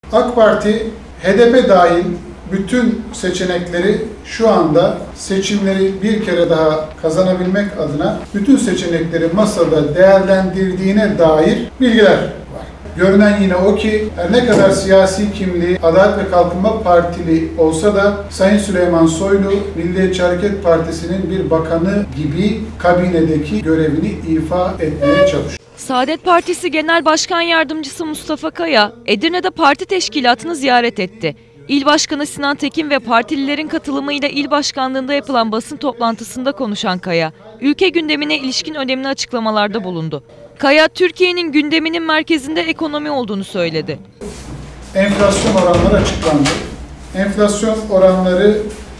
AK Parti, HDP dahil bütün seçenekleri şu anda seçimleri bir kere daha kazanabilmek adına bütün seçenekleri masada değerlendirdiğine dair bilgiler var. Görünen yine o ki her ne kadar siyasi kimliği Adalet ve Kalkınma Partili olsa da Sayın Süleyman Soylu, Milliyetçi Hareket Partisi'nin bir bakanı gibi kabinedeki görevini ifa etmeye çalışıyor. Saadet Partisi Genel Başkan Yardımcısı Mustafa Kaya, Edirne'de parti teşkilatını ziyaret etti. İl Başkanı Sinan Tekin ve partililerin katılımıyla il başkanlığında yapılan basın toplantısında konuşan Kaya, ülke gündemine ilişkin önemli açıklamalarda bulundu. Kaya, Türkiye'nin gündeminin merkezinde ekonomi olduğunu söyledi. Enflasyon oranları açıklandı. Enflasyon oranları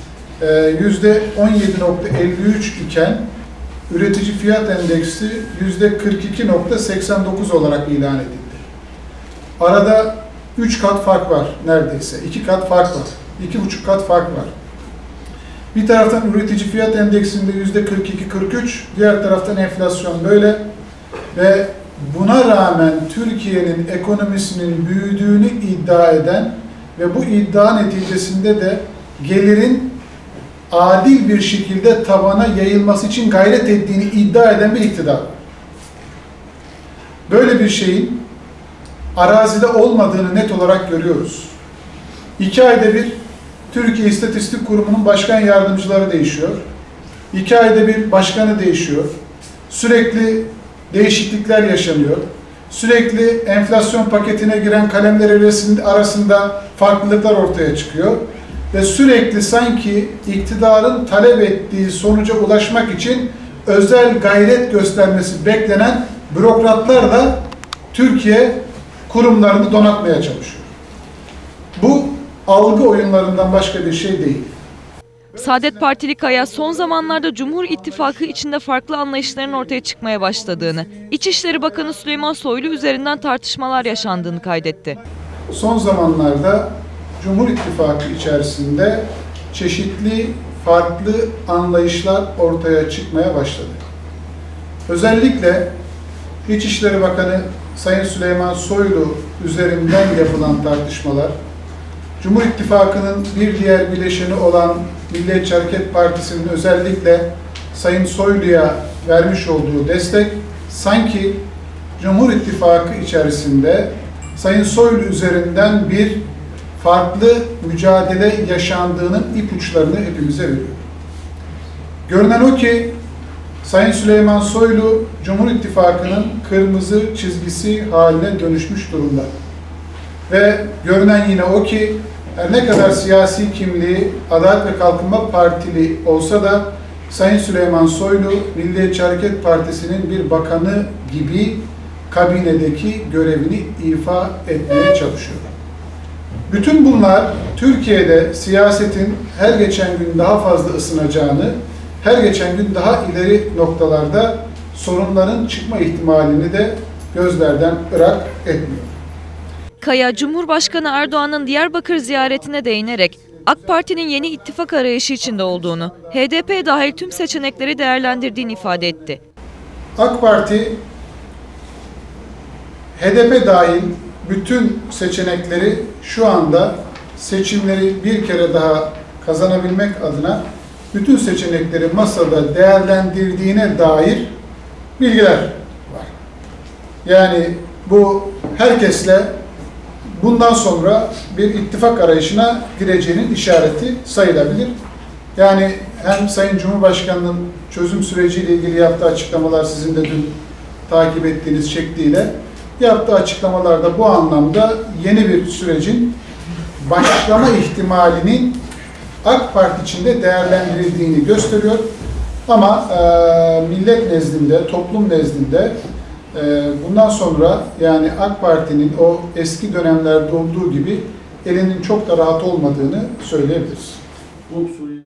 %17,53 iken üretici fiyat endeksi %42,89 olarak ilan edildi. Arada 3 kat fark var neredeyse. 2 kat fark var. 2,5 kat fark var. Bir taraftan üretici fiyat endeksinde %42-43, diğer taraftan enflasyon böyle. Ve buna rağmen Türkiye'nin ekonomisinin büyüdüğünü iddia eden ve bu iddia neticesinde de gelirin adil bir şekilde tabana yayılması için gayret ettiğini iddia eden bir iktidar. Böyle bir şeyin arazide olmadığını net olarak görüyoruz. 2 ayda bir Türkiye İstatistik Kurumu'nun başkan yardımcıları değişiyor. 2 ayda bir başkanı değişiyor. Sürekli değişiklikler yaşanıyor. Sürekli enflasyon paketine giren kalemler arasında farklılıklar ortaya çıkıyor. Ve sürekli sanki iktidarın talep ettiği sonuca ulaşmak için özel gayret göstermesi beklenen bürokratlarla Türkiye kurumlarını donatmaya çalışıyor. Bu algı oyunlarından başka bir şey değil. Saadet Partili Kaya, son zamanlarda Cumhur İttifakı içinde farklı anlayışların ortaya çıkmaya başladığını, İçişleri Bakanı Süleyman Soylu üzerinden tartışmalar yaşandığını kaydetti. Son zamanlarda Cumhur İttifakı içerisinde çeşitli farklı anlayışlar ortaya çıkmaya başladı. Özellikle İçişleri Bakanı Sayın Süleyman Soylu üzerinden yapılan tartışmalar, Cumhur İttifakı'nın bir diğer bileşeni olan Milliyetçi Hareket Partisi'nin özellikle Sayın Soylu'ya vermiş olduğu destek, sanki Cumhur İttifakı içerisinde Sayın Soylu üzerinden bir farklı mücadele yaşandığının ipuçlarını hepimize veriyor. Görünen o ki Sayın Süleyman Soylu, Cumhur İttifakı'nın kırmızı çizgisi haline dönüşmüş durumda. Ve görünen yine o ki her ne kadar siyasi kimliği Adalet ve Kalkınma Partili olsa da Sayın Süleyman Soylu, Milliyetçi Hareket Partisi'nin bir bakanı gibi kabinedeki görevini ifa etmeye çalışıyor. Bütün bunlar Türkiye'de siyasetin her geçen gün daha fazla ısınacağını, her geçen gün daha ileri noktalarda sorunların çıkma ihtimalini de gözlerden ırak etmiyor. Kaya, Cumhurbaşkanı Erdoğan'ın Diyarbakır ziyaretine değinerek AK Parti'nin yeni ittifak arayışı içinde olduğunu, HDP dahil tüm seçenekleri değerlendirdiğini ifade etti. AK Parti, HDP dahil bütün seçenekleri şu anda seçimleri bir kere daha kazanabilmek adına bütün seçenekleri masada değerlendirdiğine dair bilgiler var. Yani bu herkesle bundan sonra bir ittifak arayışına gireceğinin işareti sayılabilir. Yani hem Sayın Cumhurbaşkanı'nın çözüm süreciyle ilgili yaptığı açıklamalar, sizin de dün takip ettiğiniz şekliyle yaptığı açıklamalarda bu anlamda yeni bir sürecin başlama ihtimalinin AK Parti içinde değerlendirildiğini gösteriyor. Ama millet nezdinde, toplum nezdinde bundan sonra yani AK Parti'nin o eski dönemlerde olduğu gibi elinin çok da rahat olmadığını söyleyebiliriz.